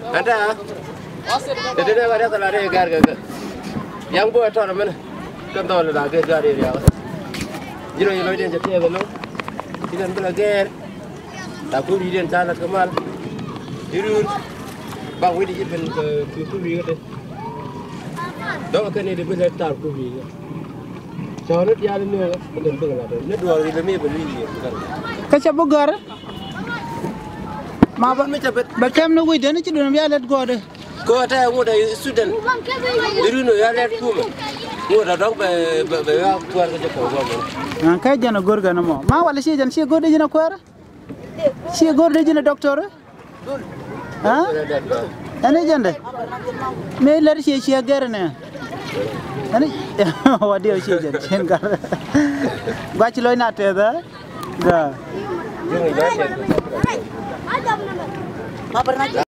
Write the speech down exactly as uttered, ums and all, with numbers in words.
Ada. Jadi dia ada salah dia gar gar. Yang buat orang mana? Kan tahu lah gar gar dia. Jiro jiro dia jadi apa lo? Tidak pernah gar. Tapi dia jalan kemal. Jiro. Bang Widi jadi ke ke kubri kan? Dong kan ini dia tar kubri. Jangan dia ni bukan bukan ada. Ni dua hari lebih beli bukan. Kacau bogar. Ma ba ba kem no wide ni ci dum ya let gode ko ta mo da student diru no ya let kuma mo da dog be be ya ko ar ko ko mo an kay jana gorga no mo ma wala ci jan ci gode jina ko ara ci gode jina docteur ha ani jande me lar ci ci garne ani wadi o ci jan sen gar ba ci loy na te da ga Jangan jangan. Ma pernah